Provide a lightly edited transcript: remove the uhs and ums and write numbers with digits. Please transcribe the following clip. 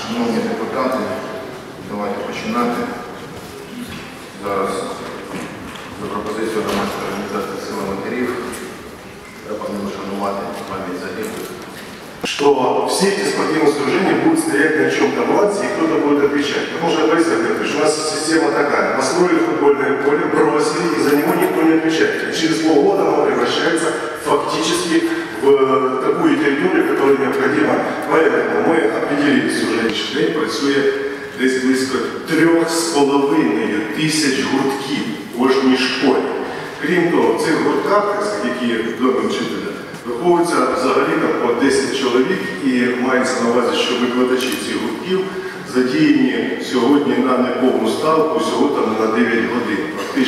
Шановні депутати, давайте починати. Зараз за пропозицією громадської організації «Сила матерів» треба вшанувати пам'ять загиблих. Что все эти спортивные сооружения будут стоять на чем-то балансе, и кто-то будет отвечать. Потому что, Борис Александрович, у нас система такая. Построили футбольное поле, бросили, и за него никто не отвечает. И через полгода оно превращается фактически в такую территорию, которая необходима. Поэтому мы определились уже. День працює десь близько 3,5 тисяч гуртків в кожній школі. Крім того, в цих гуртках, які вдома вчителя, виховується взагалі по 10 чоловік, і мається на увазі, що викладачі цих гуртків задіяні сьогодні на неповну ставку, всього там на 9 годин.